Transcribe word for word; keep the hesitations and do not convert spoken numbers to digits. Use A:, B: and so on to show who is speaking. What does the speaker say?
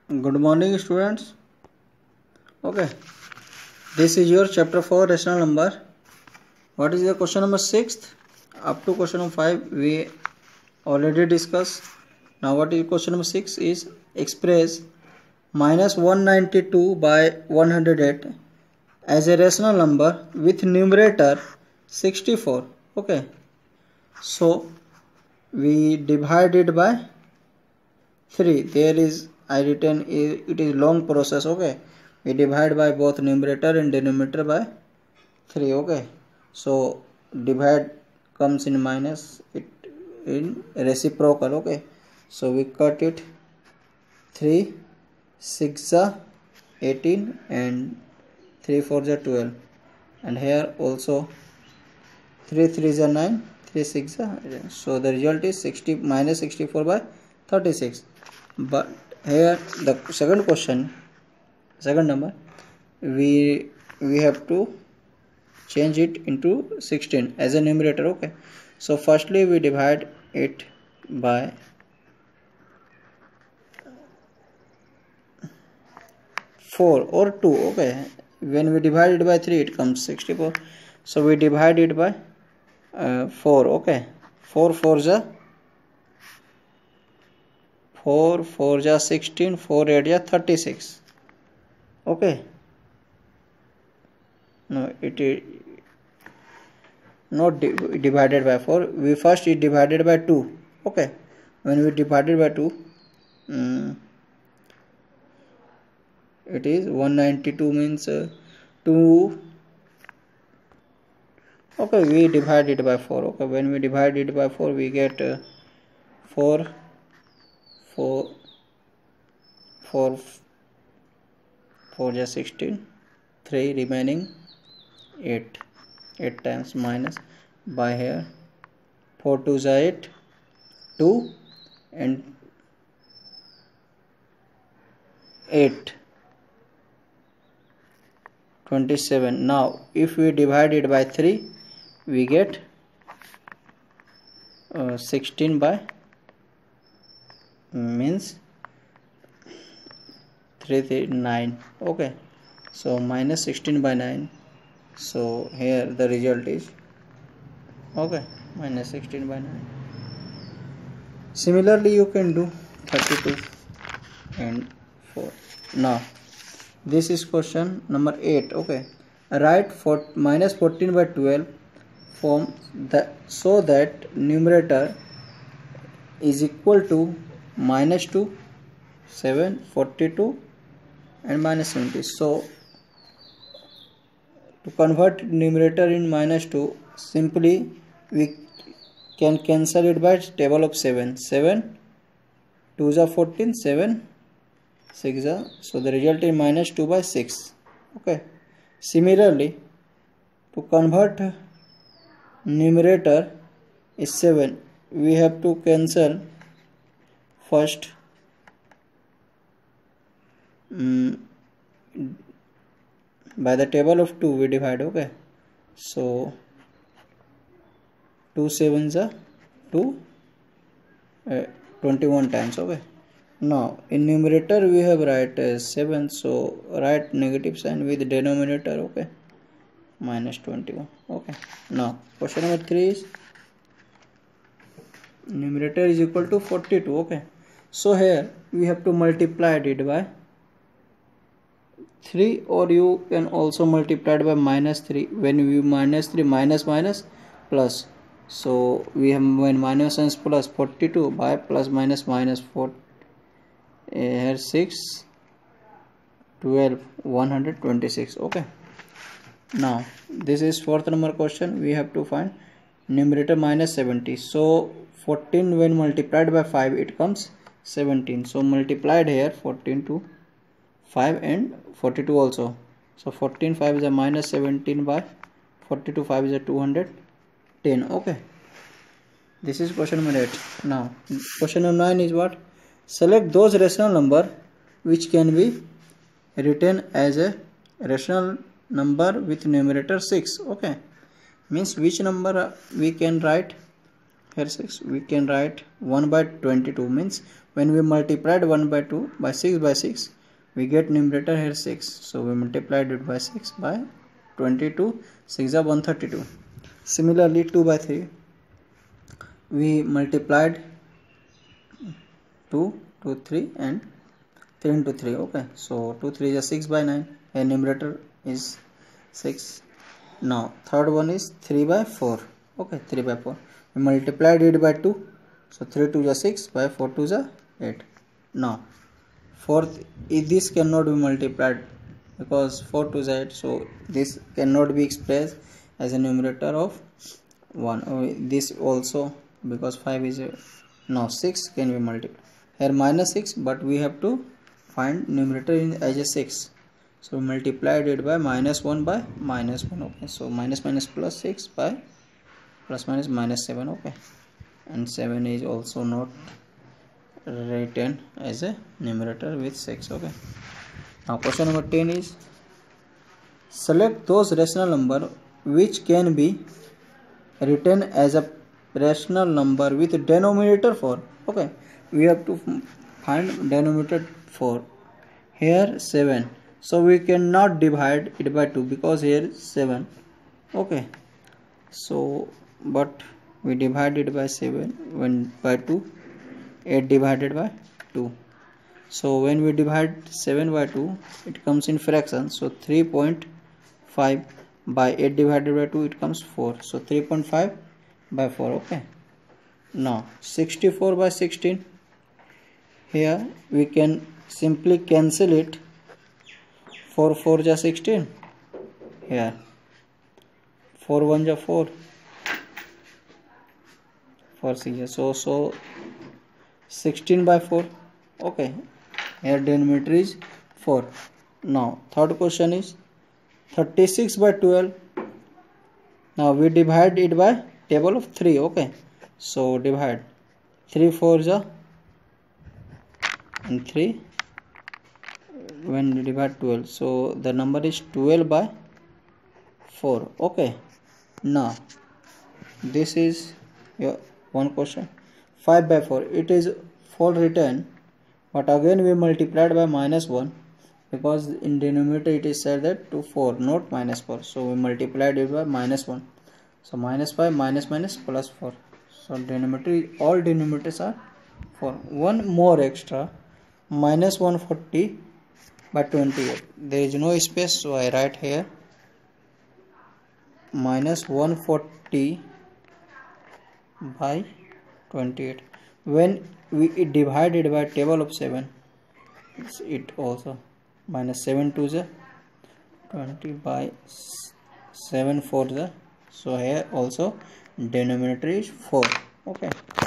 A: Good morning, students. Okay, this is your chapter four, rational number. What is the question number sixth? Up to question number five, we already discussed. Now, what is question number six? Is express minus one ninety-two by one hundred eight as a rational number with numerator sixty-four. Okay, so we divide it by three. There is I written it is long process. Okay, we divide by both numerator and denominator by three. Okay, so divide comes in minus, it in reciprocal. Okay, so we cut it. Three six are eighteen and three four are twelve, and here also three three are nine, three six are, so the result is sixty minus sixty-four by thirty-six. But here the second question, second number, we we have to change it into sixteen as a numerator. Okay, so firstly we divide it by four or two. Okay, when we divide it by three it comes sixty-four, so we divide it by uh, four. Okay, four fours are four four ja sixteen, four eight ja thirty-six. Okay, no, it is not di divided by four. We first it divided by two. Okay, when we divided by two, um, it is one ninety-two means uh, two. Okay, we divide it by four. Okay, when we divide it by four we get uh, four four four four ja sixteen, three remaining eight, eight times minus by here four twos are eight, two and eight, twenty-seven. Now if we divide it by three we get uh, sixteen by means three, three nine. Okay, so minus sixteen by nine, so here the result is okay minus sixteen by nine. Similarly you can do thirty-two and four. Now this is question number eight. Okay, write for minus fourteen by twelve form that so that numerator is equal to minus two, seven, forty-two and minus seventy. So to convert numerator in minus two, simply we can cancel it by table of seven. seven twos are fourteen, seven six are, so the result is minus two by six. Okay, similarly to convert numerator is seven, we have to cancel first um, by the table of two we divide. Okay, so two sevens are two, uh, twenty-one times. Okay, now in numerator we have write uh, seven, so write negative sign with denominator. Okay, minus twenty-one. Okay, now question number three is numerator is equal to forty-two. Okay, so here we have to multiply it by three, or you can also multiply it by minus three. When we minus three, minus minus plus, so we have when minus and plus forty-two by plus minus minus four, here six, twelve, one hundred twenty-six. Okay, now this is fourth number question. We have to find numerator minus seventy. So fourteen when multiplied by five it comes seventeen, so multiplied here fourteen to five and forty-two also, so fourteen five is a minus seventeen by forty-two five is a two hundred ten. Okay, this is question number eight. Now question number nine is what? Select those rational number which can be written as a rational number with numerator six. Okay, means which number we can write here six. We can write one by twenty-two, means when we multiplied one by two by six by six, we get numerator here six. So we multiplied it by six by twenty-two, six are one hundred thirty-two. Similarly, two by three, we multiplied two, two, three and three into three. Okay, so two, three is six by nine, and numerator is six. Now third one is three by four. Okay, three by four, we multiplied it by two, so three two is six, by four two is eight. Now fourth, this cannot be multiplied because four two is eight, so this cannot be expressed as a numerator of one. Oh, this also, because five is a, now six can be multiplied here minus six, but we have to find numerator in as a six, so we multiplied it by minus one by minus one. Okay, so minus minus plus six by plus minus minus seven. Okay, and seven is also not written as a numerator with six. Okay, now question number ten is, select those rational number which can be written as a rational number with denominator four. Okay, we have to find denominator four. Here seven, so we cannot divide it by two because here is seven. Okay, so but we divide it by seven when by two, eight divided by two. So when we divide seven by two, it comes in fraction, so three point five by eight divided by two, it comes four, so three point five by four. Okay, now sixty-four by sixteen, here we can simply cancel it. four four is sixteen, here four one is four, four six, so so sixteen by four. Okay, here denominator is four. Now third question is thirty-six by twelve. Now we divide it by table of three. Okay, so divide three four is a and three when we divide twelve, so the number is twelve by four. Okay, now this is your one question. Five by four, it is four written, but again we multiplied by minus one because in denominator it is said that to four, not minus four, so we multiplied it by minus one, so minus five minus minus plus four, so denominator, all denominators are four. One more extra, minus one hundred forty by twenty-eight, there is no space, so I write here minus one hundred forty by twenty-eight. When we divide it by table of seven, it also minus seven two is twenty by seven four is, so here also denominator is four. Okay.